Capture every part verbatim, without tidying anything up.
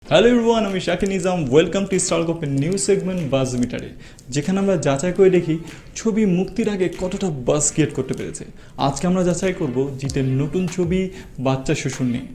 Hello everyone, আমি Shakin Nizam. Welcome to star গল্পের new segment buzz মিটারে, যেখানে আমরা যাচাই করে দেখি ছবি মুক্তির আগে কতটা বাজ ক্রিয়েট করতে পেরেছে। আজকে আমরা যাচাই করব জিতের নতুন ছবি বাচ্চা শ্বশুর নিয়ে।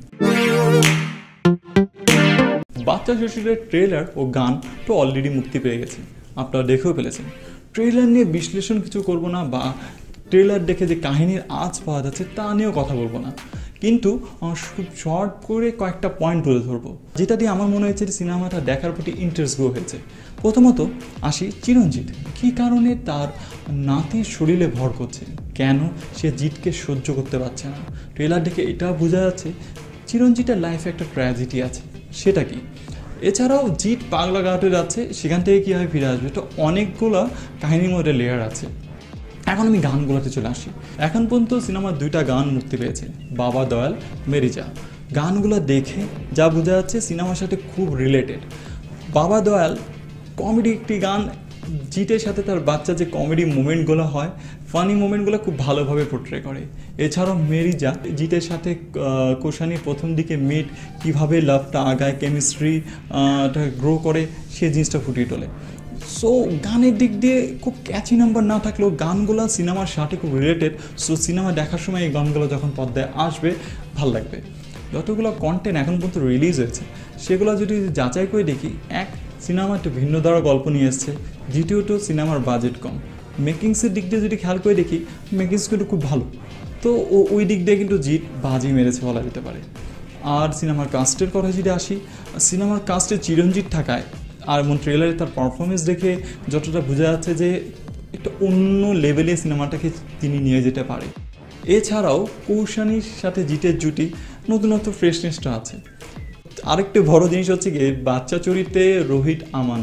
বাচ্চা শ্বশুরের ট্রেলার ও গান তো অলরেডি মুক্তি পেয়ে গেছে, আপনারা দেখেও ফেলেছেন। ট্রেলার নিয়ে বিশ্লেষণ কিছু করব না, বা ট্রেলার দেখে যে কাহিনীর আঁচ পাওয়া যাচ্ছে তা নিয়েও কথা বলবো না, কিন্তু খুব শর্ট করে কয়েকটা পয়েন্ট তুলে ধরবো, যেটা দিয়ে আমার মনে হয়েছে যে সিনেমাটা দেখার প্রতি ইন্টারেস্ট গ্রো হয়েছে। প্রথমত আসি চিরঞ্জিত কী কারণে তার নাতির শরীরে ভর করছে, কেন সে জিতকে সহ্য করতে পারছে না। ট্রেলার দেখে এটা বোঝা যাচ্ছে চিরঞ্জিতের লাইফে একটা ট্র্যাজেডি আছে, সেটা কি। এছাড়াও জিত পাগলা গাঁটে যাচ্ছে, সেখান থেকে কীভাবে ফিরে আসবে, তো অনেকগুলো কাহিনীর মধ্যে লেয়ার আছে। এখন আমি গানগুলোতে চলে আসি। এখন পর্যন্ত সিনেমার দুইটা গান মুক্তি পেয়েছে, বাবা দয়াল, মেরিজা। গানগুলো দেখে যা বোঝা যাচ্ছে সিনেমার সাথে খুব রিলেটেড। বাবা দয়াল কমেডি একটি গান, জিতের সাথে তার বাচ্চা যে কমেডি মুমেন্টগুলো হয়, ফানি মুমেন্টগুলো খুব ভালোভাবে পোর্ট্রে করে। এছাড়াও মেরিজা জিতের সাথে কৌশানির প্রথম দিকে মিট, কীভাবে লাভটা আগায়, কেমিস্ট্রিটা গ্রো করে, সে জিনিসটা ফুটিয়ে তোলে। সো গানের দিক দিয়ে খুব ক্যাচি নাম্বার না থাকলেও গানগুলো সিনেমার সাথে খুব রিলেটেড। সো সিনেমা দেখার সময় এই গানগুলো যখন পর্দায় আসবে ভাল লাগবে। যতগুলো কন্টেন্ট এখন পর্যন্ত রিলিজ হয়েছে সেগুলো যদি যাচাই করে দেখি, এক, সিনেমা একটু ভিন্ন ধারা গল্প নিয়ে এসছে। দ্বিতীয়ত সিনেমার বাজেট কম। মেকিংসের দিক দিয়ে যদি খেয়াল করে দেখি, মেকিংস কিন্তু খুব ভালো। তো ওই দিক দিয়ে কিন্তু জিত বাজি মেরেছে বলা যেতে পারে। আর সিনেমার কাস্টের কথা যদি আসি, সিনেমার কাস্টে চিরঞ্জিত থাকায় আর এমন ট্রেলারে তার পারফরমেন্স দেখে যতটা বোঝা যাচ্ছে যে একটা অন্য লেভেলে সিনেমাটাকে তিনি নিয়ে যেতে পারে। এছাড়াও কৌশানির সাথে জিতের জুটি নতুনত্ব ফ্রেশনেসটা আছে। আরেকটি বড় জিনিস হচ্ছে কি, বাচ্চা চরিত্রে রোহিত আমান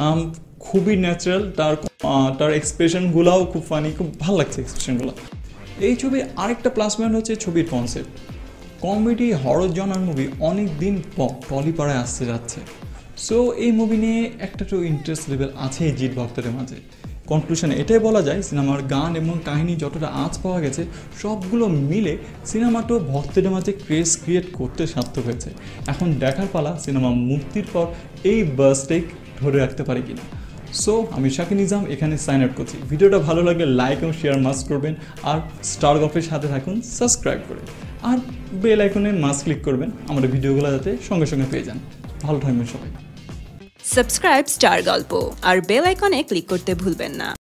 খুবই ন্যাচারাল, তার তার এক্সপ্রেশনগুলোও খুব ফানি, খুব ভালো লাগছে এক্সপ্রেশনগুলো। এই ছবির আরেকটা প্লাস পয়েন্ট হচ্ছে ছবির concept. Comedy horror genre movie অনেক দিন পর টলিপাড়ায় আসতে যাচ্ছে। সো এই মুভি নিয়ে একটা তো ইন্টারেস্ট লেভেল আছে জিত ভক্তদের মাঝে। কনক্লুশনে এটাই বলা যায়, সিনেমার গান এবং কাহিনী যতটা আঁচ পাওয়া গেছে সবগুলো মিলে সিনেমাটাও ভক্তদের মাঝে ক্রেজ ক্রিয়েট করতে সার্থক হয়েছে। এখন দেখার পালা সিনেমা মুক্তির পর এই বাসটাই ধরে রাখতে পারে কিনা। সো আমি শাকিন নিজাম এখানে সাইন আউট করছি। ভিডিওটা ভালো লাগলে লাইক এবং শেয়ার মাস্ট করবেন, আর স্টার গল্পের সাথে থাকুন সাবস্ক্রাইব করে, আর বেল আইকনে মাস্ট ক্লিক করবেন আমাদের ভিডিওগুলো যাতে সঙ্গে সঙ্গে পেয়ে যান। ভালো থাকবেন সবাই। সাবস্ক্রাইব স্টার গল্প আর বেল আইকনে ক্লিক করতে ভুলবেন না।